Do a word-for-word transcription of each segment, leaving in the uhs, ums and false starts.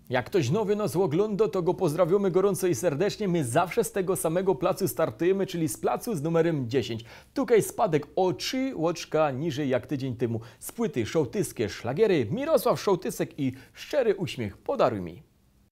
Jak ktoś nowy nas ogląda, to go pozdrawiamy gorąco i serdecznie. My zawsze z tego samego placu startujemy, czyli z placu z numerem dziesięć. Tutaj spadek o trzy łoczka niżej jak tydzień temu. Z płyty Szołtyskie szlagiery, Mirosław Szołtysek i Szczery uśmiech podaruj mi.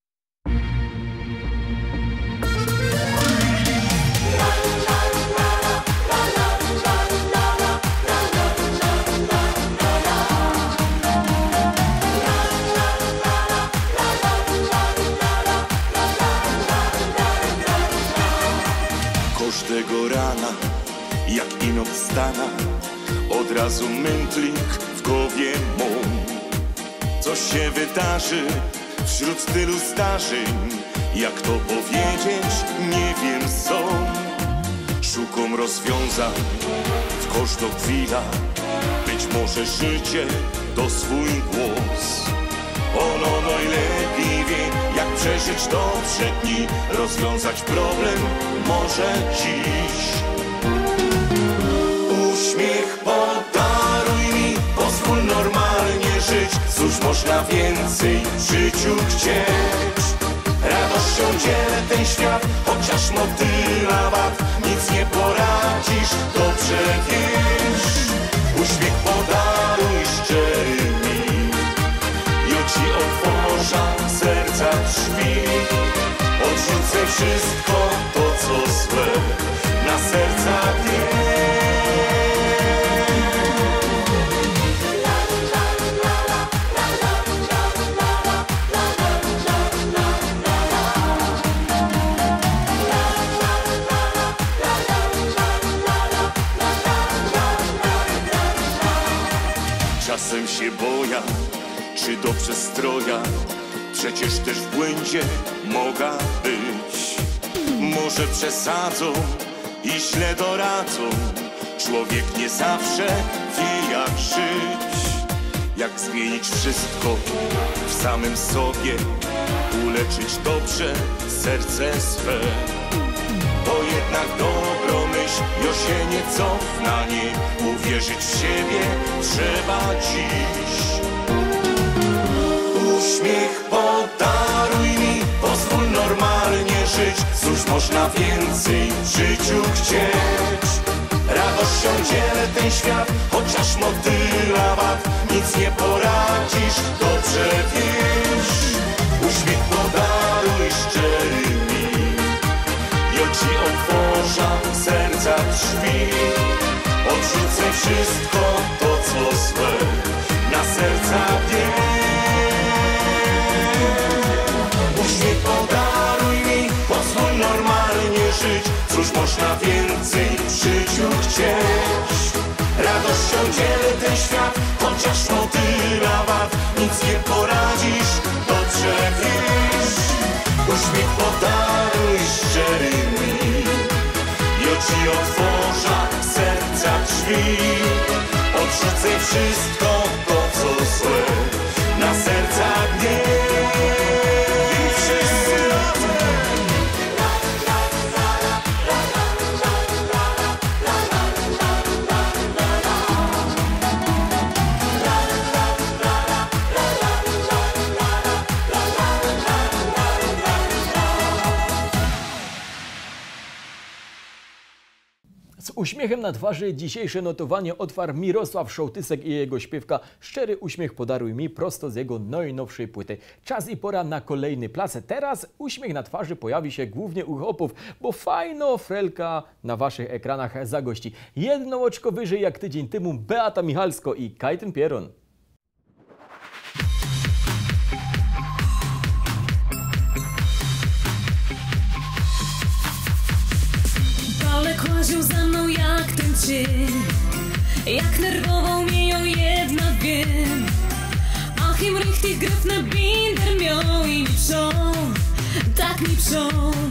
Każdego rana, jak ino wstana, od razu mętlik w głowie mą. Co się wydarzy wśród tylu zdarzeń, jak to powiedzieć, nie wiem co. Szukam rozwiązań w każdą chwilę, być może życie to swój głos. Ono najlepiej wie, jak przeżyć dobrze dni, rozwiązać problem może dziś. Uśmiech podaruj mi, pozwól normalnie żyć, cóż można więcej w życiu chcieć. Radością dzielę ten świat, chociaż motyla wad, nic nie poradzisz, dobrze wiesz. Uśmiech podaruj szczery mi, ci otworzę serca drzwi. Odrzucę wszystko to, co złe, na serca dnie. Czasem się boję, czy do przestroja, przecież też w błędzie mogę być. Może przesadzą i źle doradzą, człowiek nie zawsze wie jak żyć. Jak zmienić wszystko w samym sobie, uleczyć dobrze serce swe. Bo jednak dobrą myśl jo się nie cofna, nie uwierzyć w siebie trzeba dziś. Uśmiech podaruj mi, pozwól normalnie żyć, cóż można więcej w życiu chcieć. Radością dzielę ten świat, chociaż motyla wad, nic nie poradzisz, dobrze wiesz. Uśmiech podaruj szczery mi, jo ci otworzę serca drzwi. Odrzucę wszystko to, co złe, na serca dnie. Uśmiech podaruj mi, pozwól normalnie żyć, cóż można więcej w życiu chcieć. Radością dzielę ten świat, chociaż motyla wad, nic nie poradzisz, dobrze wiesz. Uśmiech podaruj szczery mi, jo ci otworzę serca drzwi. Odrzucę wszystko to, co złe, na serca dnie. Z uśmiechem na twarzy dzisiejsze notowanie otwarł Mirosław Szołtysek i jego śpiewka Szczery uśmiech podaruj mi prosto z jego najnowszej płyty. Czas i pora na kolejny plac. Teraz uśmiech na twarzy pojawi się głównie u chłopów, bo fajno frelka na waszych ekranach zagości. Jedno oczko wyżej jak tydzień temu Beata Michalsko i Kajten Pieron. Palek łaził za mną jak ten cień, jak nerwową mnie jedna wiem. Ach, im richtig gryfne binder miał i mi pszą, tak mi pszą.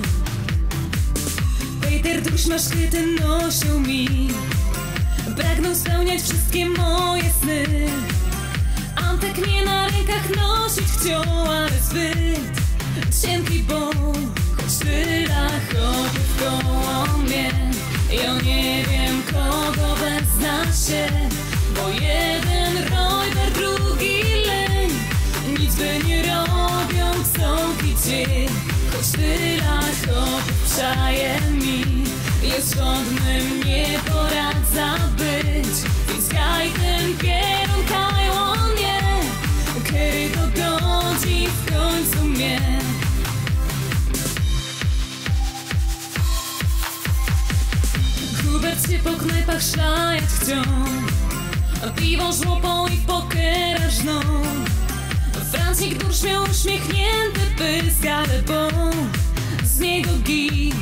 Peter duszmaszkyty nosił mi, pragnął spełniać wszystkie moje sny. Antek mnie na rękach nosić chciał, ale zbyt cienki bąk, choć tyle chodzi koło mnie. Ja nie wiem, kogo wezna się, bo jeden rojder, drugi leń, nic by nie robią. dzień, choć tyle chłopów przaje mi. Jest żądnym, nie poradza być, więc kaj ten pierun, kaj on nie, kiedy dogodzi w końcu mnie. Hubert się po knajpach szlajać chciał, piwo żłopą i pokera żną. Francik Dursz miał uśmiechnięty pysk, ale bo z niego gis.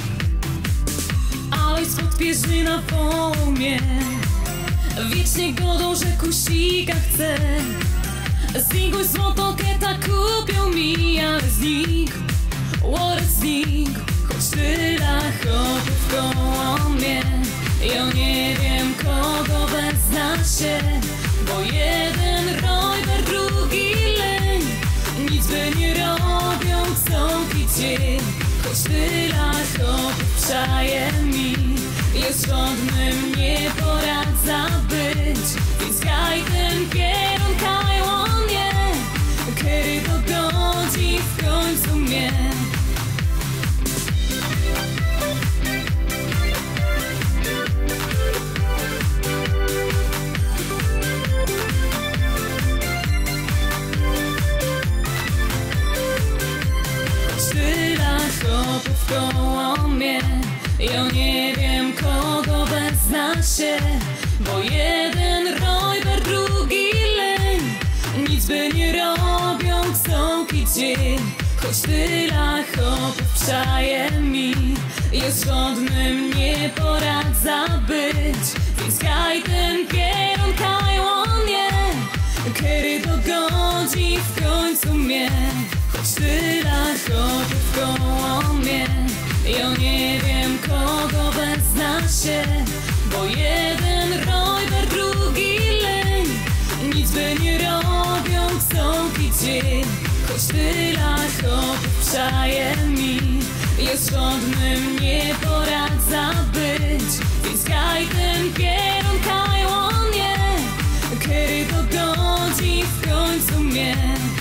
Aleś spod Pierzyna wołał mnie, wiecznie godą, że kusika chce. Znikł złoto, keta kupił mi, ale znikł, łorek znikł. Choć tyle chłopów koło mnie, ja nie wiem, kogo wezna się. Bo jeden rojber, drugi leń, nic by nie robią co i dzień. Choć tyle chłopów przaje mi, jest żądnym, nie poradza być, więc kaj ten pierun, kaj on nie, kiedy dogodzi w końcu mnie. Chłopów koło mnie, ja nie wiem, kogo wezna się. Bo jeden rojber, drugi leń, nic by nie robią co i dzień. Choć tyle chłopów przaje mi, jest żądnym, nie poradza być, więc kaj ten pierun, kaj on nie, kiedy dogodzi w końcu mnie. Choć tyle chłopów koło mnie, ja nie wiem, kogo wezna się. Bo jeden rojber, drugi leń, nic by nie robią co i dzień. Choć tyle chłopów przaje mi, jest żądnym, nie poradza być, więc kaj ten pierun, kaj on nie, kiedy dogodzi w końcu mnie.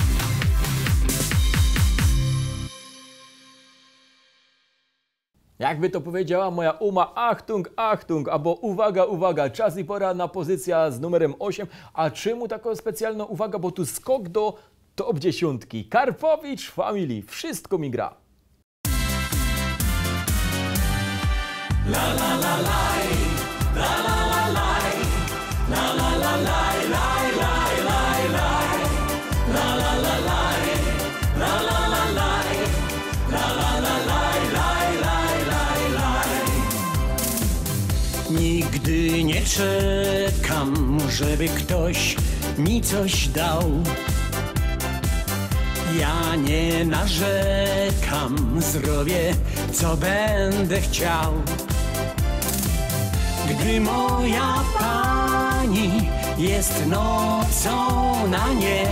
Jakby to powiedziała moja Uma, Achtung, Achtung, albo uwaga, uwaga, czas i pora na pozycja z numerem osiem. A czemu taka specjalna uwaga? Bo tu skok do top dziesiątki. Karpowicz Family, wszystko mi gra. La la la laj, la la la laj, la la la laj, laj, laj, laj, laj, la la la laj, la la la laj, la la la laj, laj, laj, laj, laj. Nigdy nie czekam, żeby ktoś mi coś dał. Ja nie narzekam, zrobię co będę chciał. Gdy moja pani jest nocą na nie,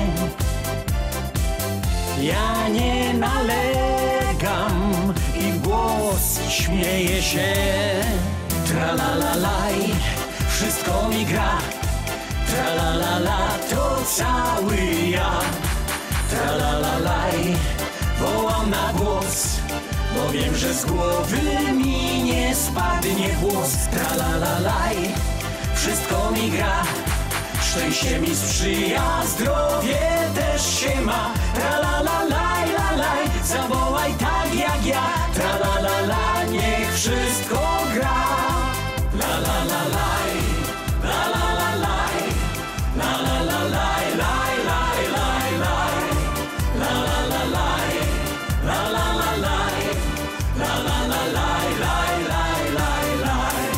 ja nie nalegam i w głos śmieję się. Tralalalaj, wszystko mi gra, tralalala, to cały ja. Tralalalaj, wołam na głos, bo wiem, że z głowy mi nie spadnie włos. Tralalalaj, wszystko mi gra, szczęście mi sprzyja, zdrowie też się ma. Tralalalaj, lalaj, zawołaj tak jak ja. Tralalala, niech wszystko gra. Lalalalaj, lalalalaj, lalalalaj, laj, laj, laj, laj. Lalalalaj, lalalalaj, lalalalaj, laj, laj, laj, laj.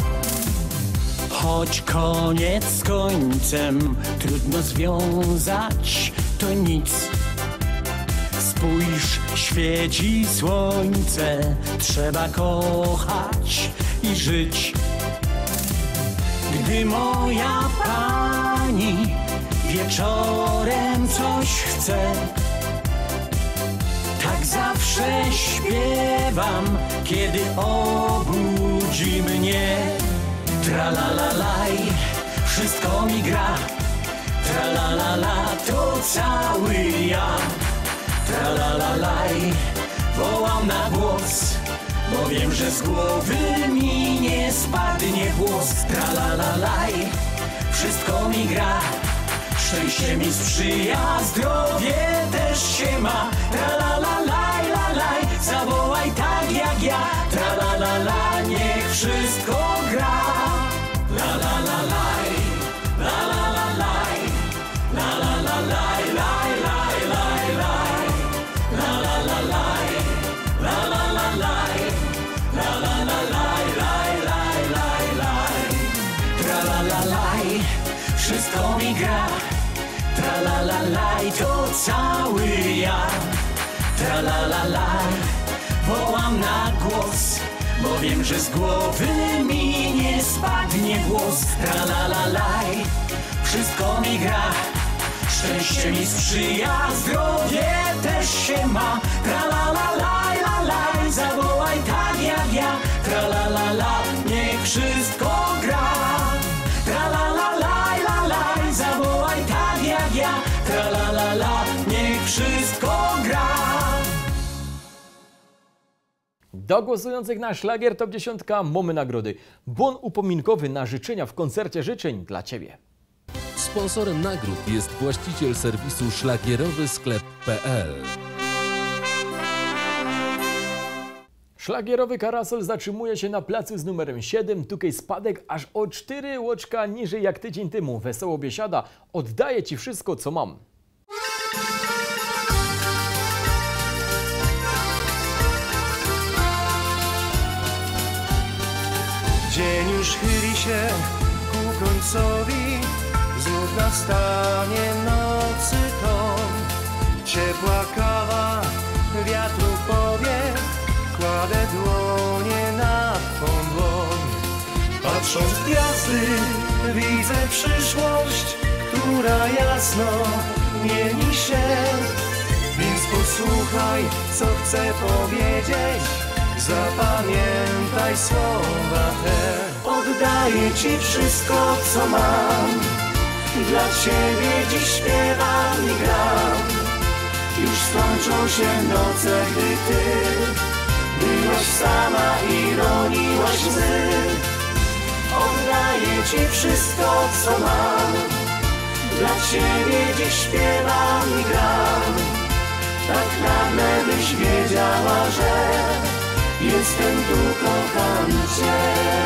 Choć koniec z końcem trudno związać, to nic. Spójrz, świeci słońce, trzeba kochać i żyć. Gdy moja pani wieczorem coś chce, tak zawsze śpiewam, kiedy obudzi mnie. Tralalalaj, wszystko mi gra, tralalala, to cały ja. Tra-la-la-laj, wołam na głos, bo wiem, że z głowy mi nie spadnie włos. Tra-la-la-laj, wszystko mi gra, szczęście mi sprzyja, zdrowie też się ma. Tra-la-la-laj, la-laj, zawołaj tak jak ja. Tra-la-la-la, niech wszystko gra. La-la-la-laj, la-la-la-laj, la-la-la-laj, laj, laj, laj, laj. La-la-la-laj, la-la-la-laj, la-la-la-laj, laj, laj, laj, laj. Tra-la-la-laj, wszystko mi gra. Tra-la-la-laj, to cały ja. Tra-la-la-laj, wołam na głos, bo wiem, że z głowy mi nie spadnie włos. Tra-la-la-laj, wszystko mi gra, szczęście mi sprzyja, zdrowie też się ma. Tra-la-la-laj, la-laj, zawołaj tak jak ja. Tra-la-la-la, niech wszystko gra. Tra-la-la-laj, la-laj, zawołaj tak jak ja. Tra-la-la-la, niech wszystko gra. Do głosujących na Szlagier Top dziesięć mamy nagrody. Bon upominkowy na życzenia w koncercie życzeń dla Ciebie. Sponsorem nagród jest właściciel serwisu szlagierowy sklep kropka pe el. Szlagierowy karasol zatrzymuje się na placu z numerem siedem. Tutaj spadek aż o cztery łoczka niżej jak tydzień temu. Wesoło biesiada. Oddaję Ci wszystko, co mam. Dzień już chyli się ku końcowi, znów nastanie nocy ton. Ciepła kawa, wiatru powiew, kładę dłonie na twą dłoń. Patrząc w gwiazdy, widzę przyszłość, która jasno mieni się. Więc posłuchaj, co chcę powiedzieć, zapamiętaj słowa te. Oddaję Ci wszystko, co mam, dla Ciebie dziś śpiewam i gram. Już skończą się noce, gdy Ty byłaś sama i roniłaś łzy. Oddaję Ci wszystko, co mam, dla Ciebie dziś śpiewam i gram. Tak nagle byś wiedziała, że jestem tu, kocham Cię.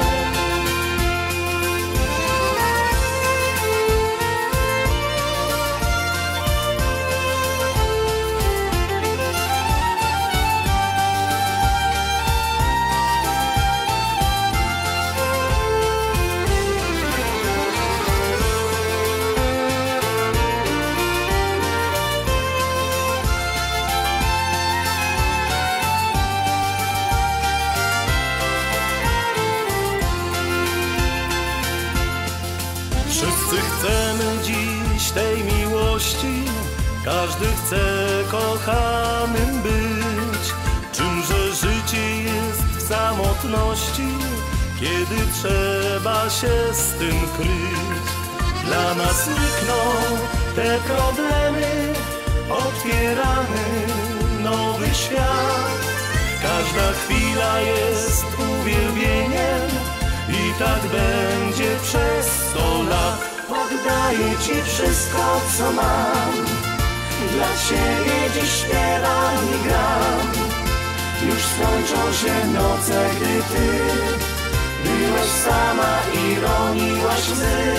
Wszyscy chcemy dziś tej miłości, każdy chce kochanym być. Czymże życie jest w samotności, kiedy trzeba się z tym kryć. Dla nas nikną te problemy, otwieramy nowy świat. Każda chwila jest uwielbieniem i tak będzie przez sto lat. Oddaję Ci wszystko, co mam, dla Ciebie dziś śpiewam i gram. Już skończą się noce, gdy Ty byłaś sama i roniłaś łzy.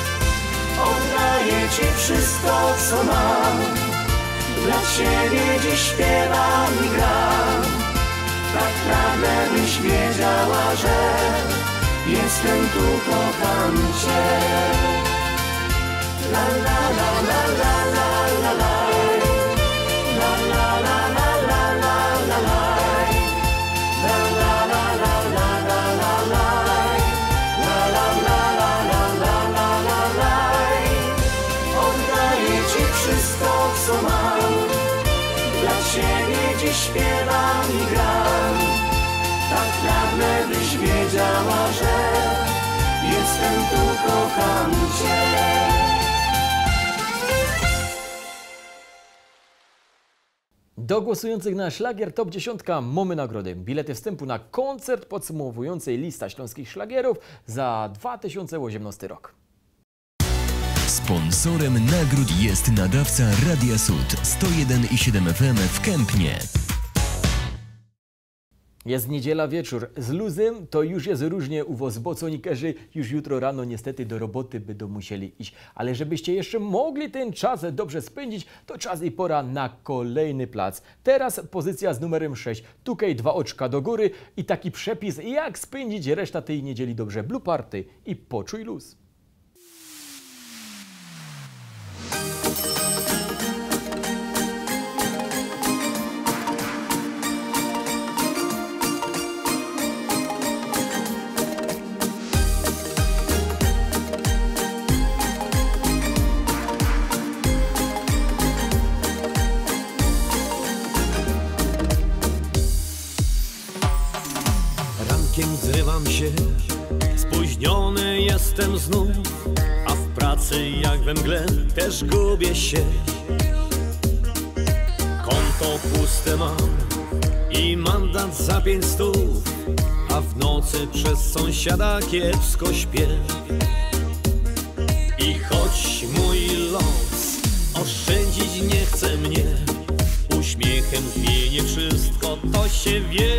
Oddaję Ci wszystko, co mam, dla Ciebie dziś śpiewam i gram. Tak nagle byś wiedziała, że jestem tu, kocham Cię. La la la la la la la la. La la la la la la la la. La la la la la la la la. La la la la la la la la la. Oddaję Ci wszystko, co mam, dla Ciebie dziś śpiewam i gram. Tak nagle byś wiedziała, że jestem tu, kocham Cię. Do głosujących na Szlagier Top dziesięć mamy nagrody. Bilety wstępu na koncert podsumowujący lista śląskich szlagierów za dwa tysiące osiemnasty rok. Sponsorem nagród jest nadawca Radia Sud sto jeden i siedem F M w Kępnie. Jest niedziela wieczór. Z luzem to już jest różnie u was, bo sonikerzy już jutro rano niestety do roboty będą musieli iść. Ale żebyście jeszcze mogli ten czas dobrze spędzić, to czas i pora na kolejny plac. Teraz pozycja z numerem sześć. Tukaj dwa oczka do góry i taki przepis, jak spędzić reszta tej niedzieli dobrze. Blue Party i poczuj luz. Zrywam się, spóźniony jestem znów, a w pracy jak we mgle też gubię się. Konto puste mam i mandat za pięć stów, a w nocy przez sąsiada kiepsko śpię. I choć mój los oszczędzić nie chce mnie, uśmiechem zmienię wszystko, to się wie.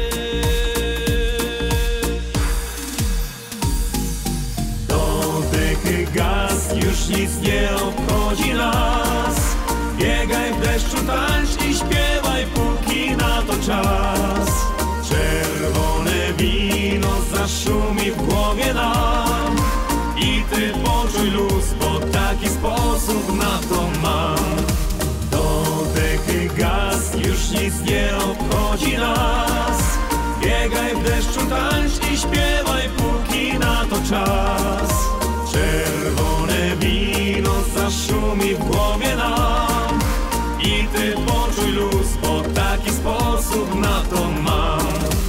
Gaz, już nic nie obchodzi nas. Biegaj w deszczu, tańcz i śpiewaj, póki na to czas. Czerwone wino zaszumi w głowie nam i ty poczuj luz, bo taki sposób na to mam. Do dechy gaz, już nic nie obchodzi nas. Biegaj w deszczu, tańcz i śpiewaj, póki na to czas. Czerwone wino zaszumi w głowie nam i ty poczuj luz, bo taki sposób na to mam.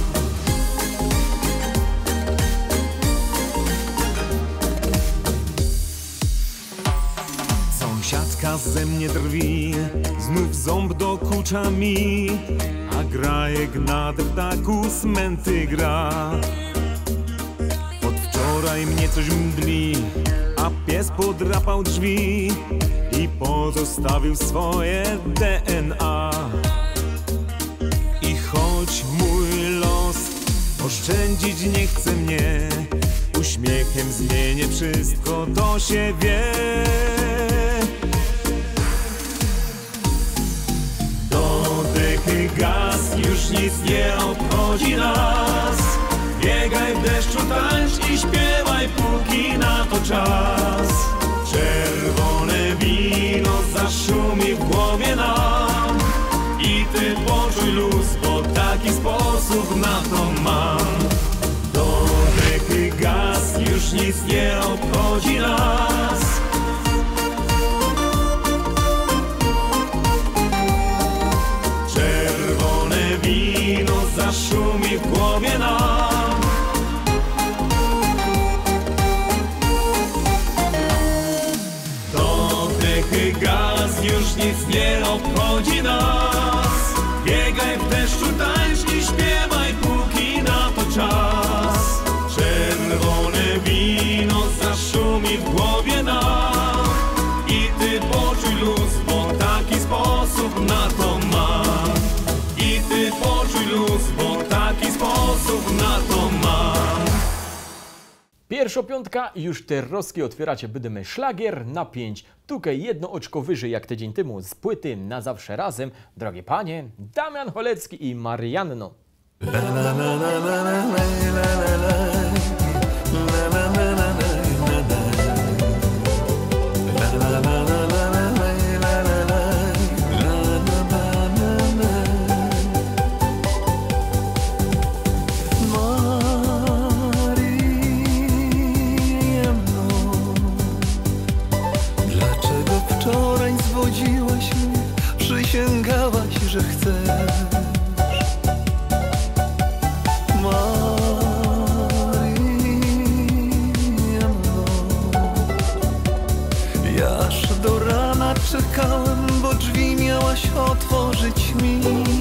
Sąsiadka ze mnie drwi, znów ząb dokucza mi, a grajek na deptaku smęty gra. Wczoraj mnie coś mdli, a pies podrapał drzwi i pozostawił swoje D N A. I choć mój los oszczędzić nie chce mnie, uśmiechem zmienię wszystko, to się wie. Do dechy gaz, już nic nie obchodzi nas. Biegaj w deszczu, tańcz i śpiewaj, póki na to czas. Czerwone wino zaszumi w głowie nam i ty poczuj luz, bo taki sposób na to mam. Do dechy gaz, już nic nie obchodzi nas. Czerwone wino zaszumi w głowie nam. Gaz, już nic nie obchodzi nas. Biegaj w deszczu, tańcz i śpiewaj, póki na to czas. Czerwone wino zaszumi w głowie nam i ty poczuj luz, bo taki sposób na to mam. I ty poczuj luz, bo taki sposób na to mam. Pierwsza piątka i już terrowski otwieracie będziemy Szlagier na pięć. Tukaj jedno oczko wyżej jak tydzień temu z płyty Na zawsze razem. Drogie panie, Damian Cholecki i Marianno. Przysięgałaś, że chcesz. Marianno, jaż do rana lat czekałem, bo drzwi miałaś otworzyć mi.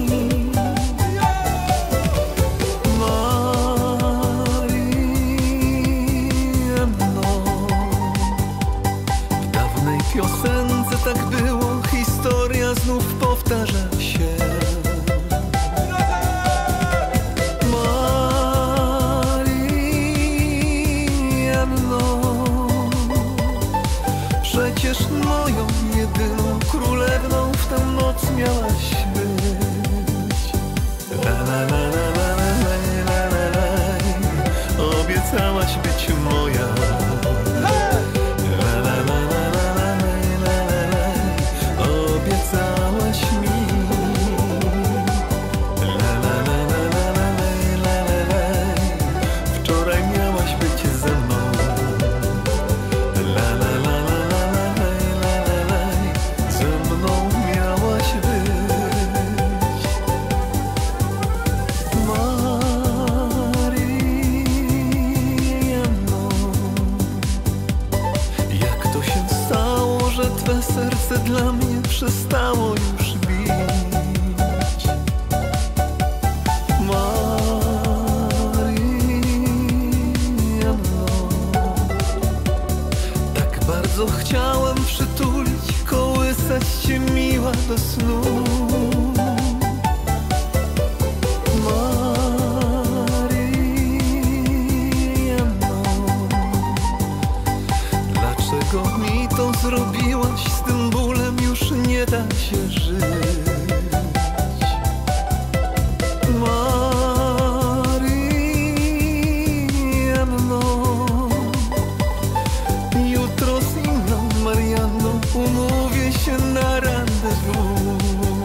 W dawnej piosence tak było, historia znów powtarza się. Przecież moją jedyną królewną w tę noc miałaś być. La la la la la la la la la. Obiecałaś być moja. La la la la la la la la la. Obiecałaś mi. La la la la la la la la la. Wczoraj miałaś być ze mną. La la la la la la la la la. Ze mną miałaś być. Marianno, jak to się stało, że twe serce dla mnie przestało już bić? Marianno, tak bardzo chciałem przytulić, kołysać cię miła do snu. Marianno, dlaczego mi to zrobiłaś? Z tym bólem już nie da się żyć. Marianno, jutro z inną Marianną umówię się na rendezvous.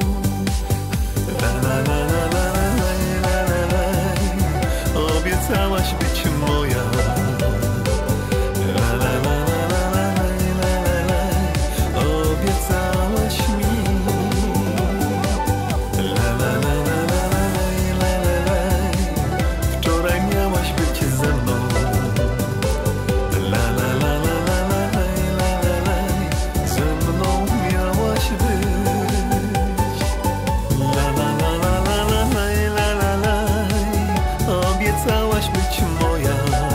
La la la la la la la la la. Obiecałaś być moja. La la la la la la la la la. Obiecałaś mi. La la la la la la la la la. Wczoraj miałaś być ze mną. La la la la la la la la la. Ze mną miałaś być. La la la la la la la la la. Obiecałaś być moja.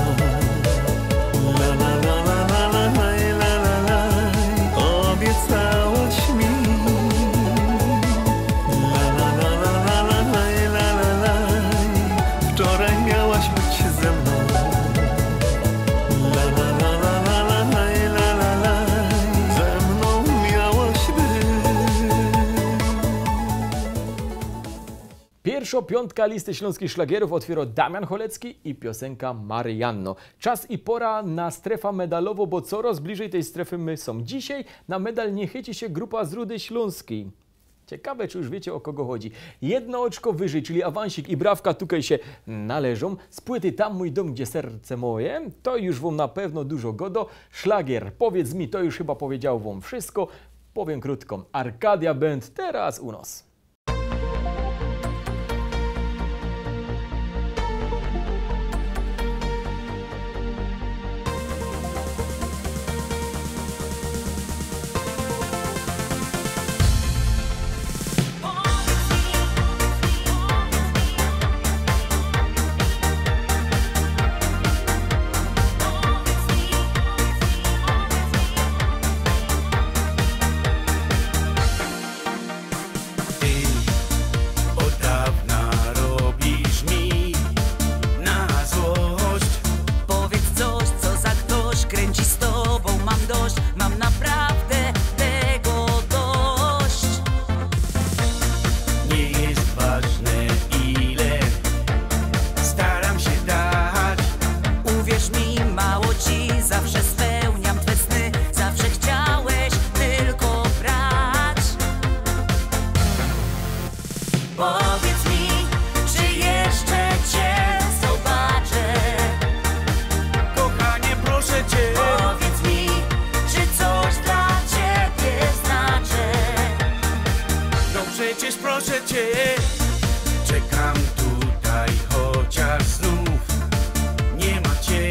La la la la la la la la la. Obiecałaś mi. La la la la la la la la la. Wczoraj miałaś być ze mną. La la la la la la la la la. Ze mną miałaś być. Pierwsza piątka listy śląskich szlagierów otwiera Damian Cholecki i piosenka Marianno. Czas i pora na strefę medalową, bo coraz bliżej tej strefy my są. Dzisiaj na medal nie chyci się grupa z Rudy Śląskiej. Ciekawe, czy już wiecie, o kogo chodzi. Jedno oczko wyżej, czyli awansik i brawka tutaj się należą. Z płyty Tam mój dom, gdzie serce moje, to już wam na pewno dużo godo. Szlagier, powiedz mi, to już chyba powiedział wam wszystko. Powiem krótko, Arkadia Band teraz u nas.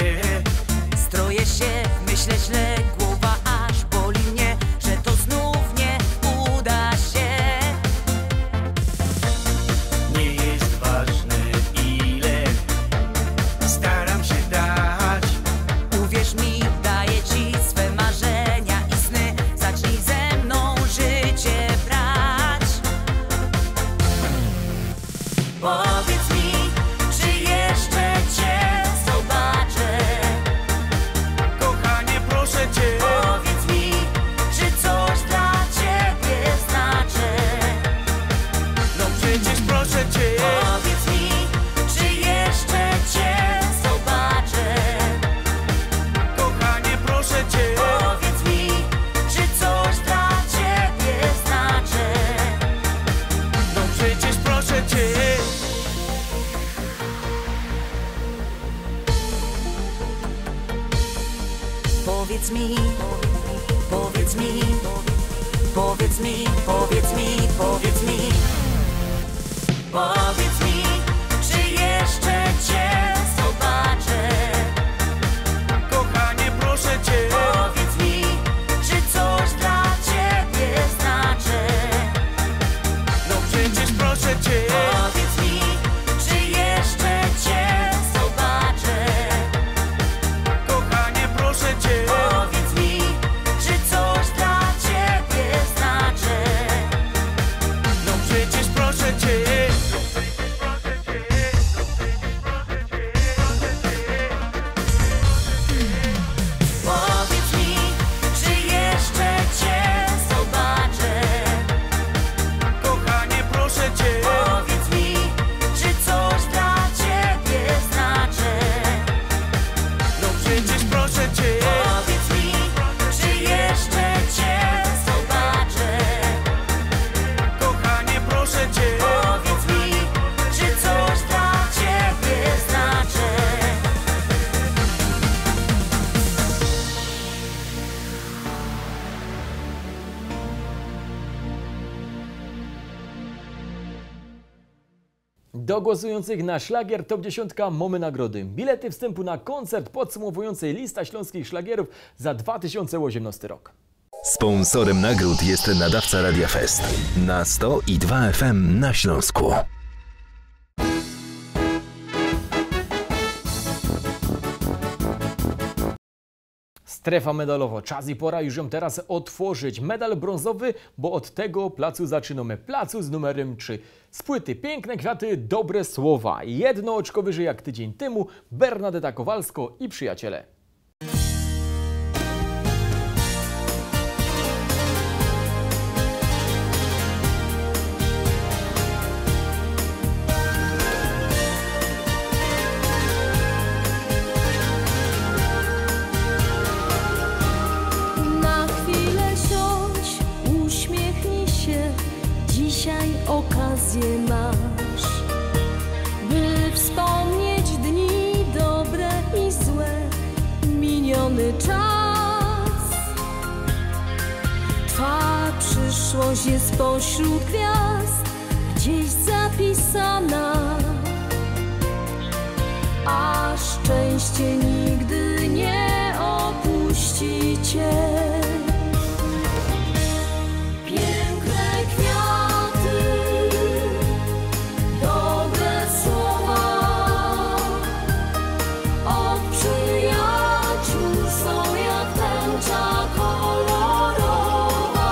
Myślę źle, głowa aż boli mnie, że to znów Powiedz mi, powiedz mi, powiedz mi. Powiedz mi, czy jeszcze cię zobaczę? Kochanie, proszę cię. Powiedz mi, czy coś dla ciebie znaczę? No przecież proszę cię. Powiedz mi, czy jeszcze cię zobaczę? Kochanie, proszę cię. Powiedz mi, czy coś dla ciebie znaczę? No przecież proszę cię. Powiedz mi, czy jeszcze cię zobaczę? Kochanie, proszę cię. Powiedz mi, czy coś dla ciebie znaczę? No przecież proszę cię. Powiedz mi, czy jeszcze cię zobaczę? Kochanie, proszę cię. Powiedz mi, czy coś dla ciebie znaczę? Do głosujących na szlagier Top dziesięć mamy nagrody. Bilety wstępu na koncert podsumowujący lista śląskich szlagierów za dwa tysiące osiemnasty rok. Sponsorem nagród jest nadawca Radia Fest na sto i dwa F M na Śląsku. Strefa medalowa. Czas i pora już ją teraz otworzyć. Medal brązowy, bo od tego placu zaczynamy. Placu z numerem trzy. Z płyty Piękne kwiaty, dobre słowa. Jedno oczko wyżej jak tydzień temu. Bernadeta Kowalsko i przyjaciele. Na chwilę siądź, uśmiechnij się, dzisiaj okazję masz, by wspomnieć dni dobre i złe, miniony czas. Twa przyszłość jest pośród gwiazd, gdzieś zapisana, a szczęście nigdy nie opuści cię. Piękne kwiaty, dobre słowa, od przyjaciół są jak tęcza kolorowa.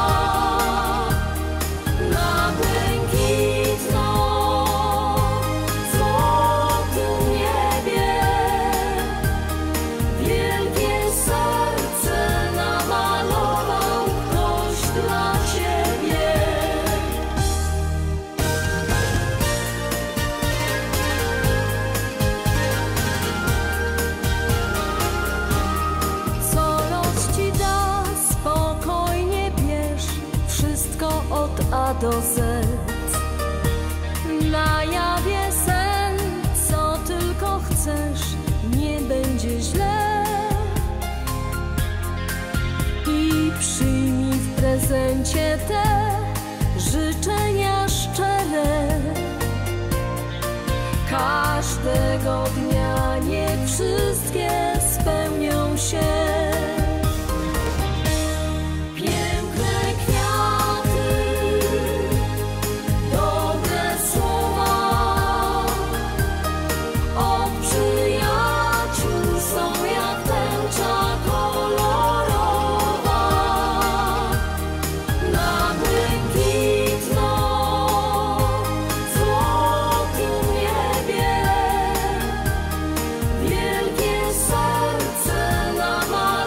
Na błękitno złotym niebie wielkie serce namalował ktoś dla ciebie. Co los ci da, spokojnie bierz, wszystko od A do Z. Na jawie sen, co tylko chcesz, nie będzie źle. I przyjmij w prezencie te życzenia szczere. Każdego dnia niech wszystkie spełnią się. Piękne kwiaty, dobre słowa, od przyjaciół są jak tęcza kolorowa. Na błękitno złotym niebie wielkie serce namalował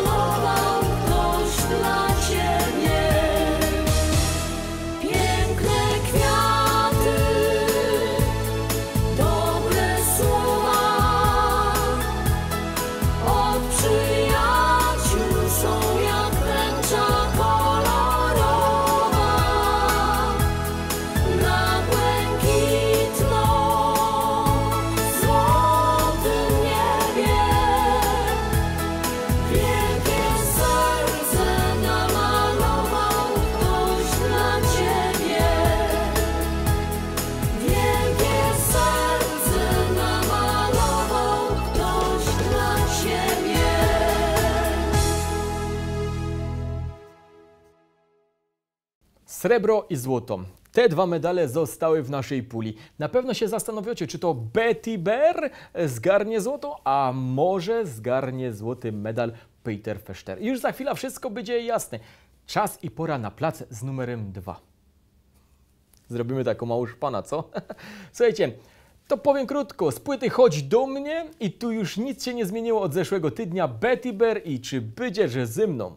Srebro i złoto. Te dwa medale zostały w naszej puli. Na pewno się zastanawiacie, czy to Betty Bear zgarnie złoto, a może zgarnie złoty medal Peter Fechter. I już za chwilę wszystko będzie jasne. Czas i pora na plac z numerem dwa. Zrobimy taką małą szpana, co? Słuchajcie, to powiem krótko. Z płyty Chodź do mnie i tu już nic się nie zmieniło od zeszłego tygodnia. Betty Bear i Czy będziesz ze mną?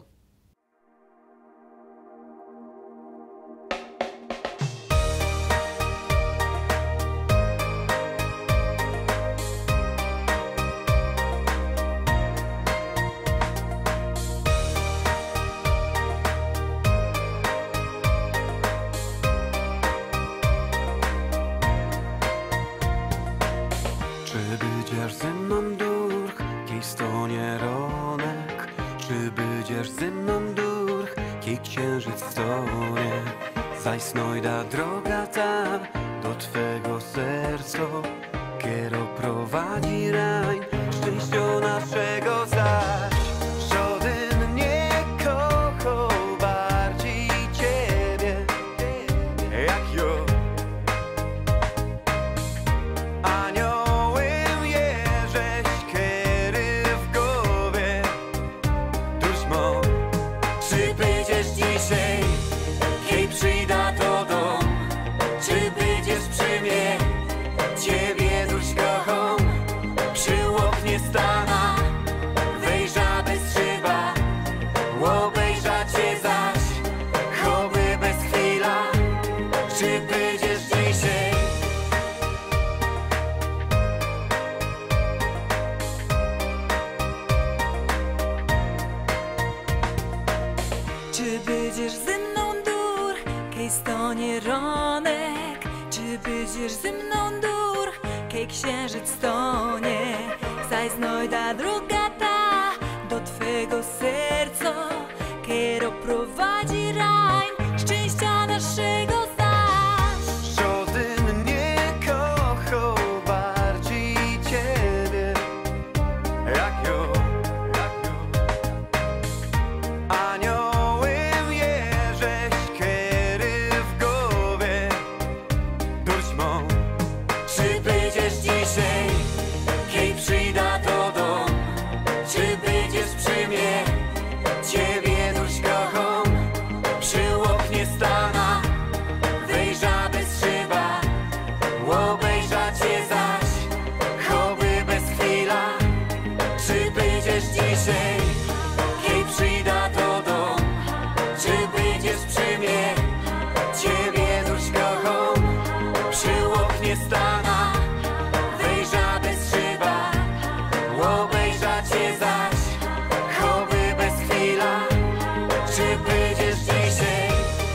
Czy będziesz ze mną durch, kiej stonie ronek? Czy będziesz ze mną durch, kiej księżyc stonie? Zaś snojda droga ta do twego serca, kiero prowadzi raj, szczęścia naszego zaś. Żaden nie kochał bardziej ciebie, jak ja. Aniołem jeżeś kiery w głowie, dusz mo. Czy będziesz dzisiaj, kiedy przyjda do dom? Czy będziesz przy mnie, ciebie dusz kocham? Przy oknie stana, wejrza bez szyba, obejrza cię zaś, choby bez chwila. Czy będziesz dzisiaj? Czy będziesz ze mną dur, kiej stonie ronek? Czy będziesz ze mną dur, kiej księżyc stonie? Zaś znajda droga ta do twego serca, kiero prowadzi raj, szczęścia naszego zaś. Żaden nie kochał bardziej ciebie, jak ja. Aniołem jeżeś kiery w głowie, dusz mo. Czy będziesz dzisiaj, kiedy przyjda do dom? Czy będziesz przy mnie, ciebie dusz kocham? Przy oknie stana, wejrza bez szyba, obejrza cię zaś, choby bez chwila. Czy będziesz dzisiaj, kiedy przyjda do dom? Czy będziesz przy mnie, ciebie dusz kocham? Przy oknie stana, wejrza bez szyba, obejrza cię zaś, choby bez chwila. Czy będziesz dzisiaj?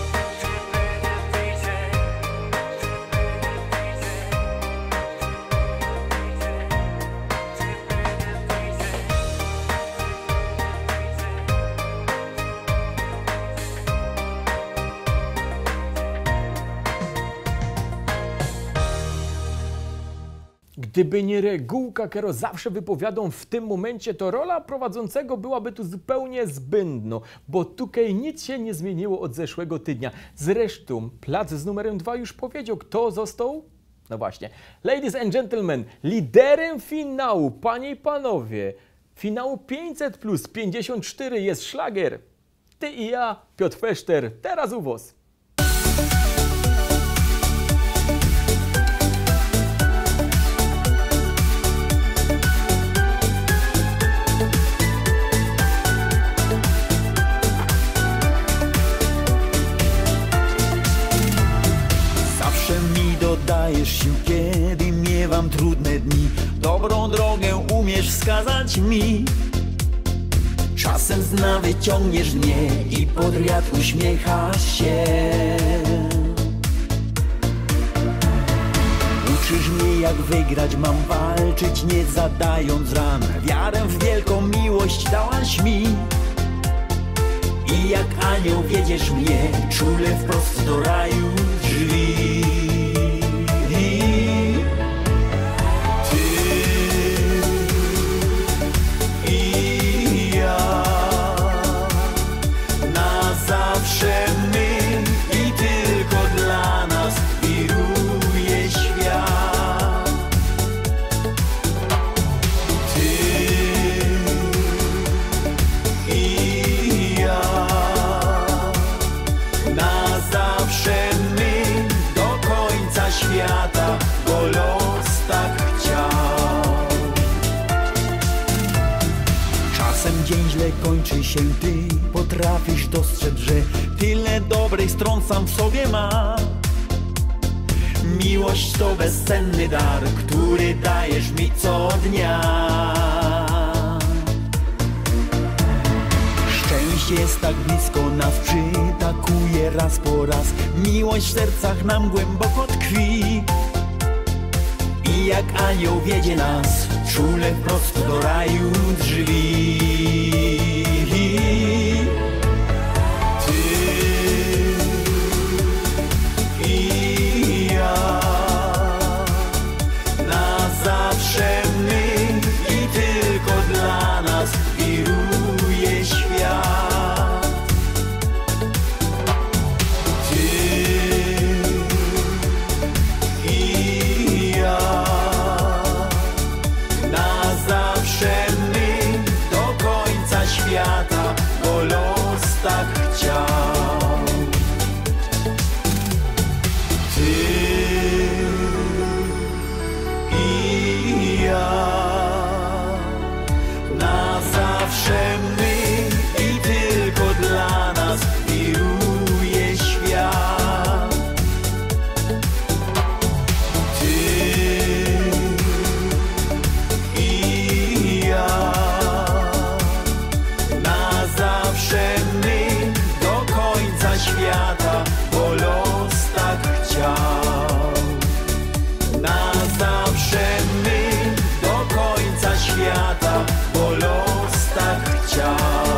Gdyby nie regułka, którą zawsze wypowiadą w tym momencie, to rola prowadzącego byłaby tu zupełnie zbędna, bo tutaj nic się nie zmieniło od zeszłego tygodnia. Zresztą plac z numerem dwa już powiedział, kto został? No właśnie. Ladies and gentlemen, liderem finału, panie i panowie, finału pięćset plus pięćdziesiąt cztery jest szlagier. Ty i ja, Piotr Fechter, teraz u was. Zawsze mi dodajesz sił, kiedy miewam trudne dni. Dobrą drogę umiesz wskazać mi. Czasem z nawy ciągniesz mnie i pod wiatr uśmiechasz się. Uczysz mnie, jak wygrać mam walczyć, nie zadając ran. Wiarę w wielką miłość dałaś mi. I jak anioł wiedziesz mnie, czule wprost do raju drzwi. Na zawsze my i ty. się ty potrafisz dostrzec, że tyle dobrych stron sam w sobie ma. Miłość to bezcenny dar, który dajesz mi co dnia. Szczęście jest tak blisko nas, przytakuje raz po raz. Miłość w sercach nam głęboko tkwi i jak anioł wiedzie nas czule wprost do raju drzwi. Ty i ja, na zawsze my i tylko dla nas wiruje świat. Ty i ja, na zawsze my do końca świata, bo los tak chciał. Ty i ja, na zawsze my i tylko dla nas wiruje świat. Ty i ja, na zawsze my do końca świata, bo los tak chciał. Na zawsze my do końca świata, bo los tak chciał.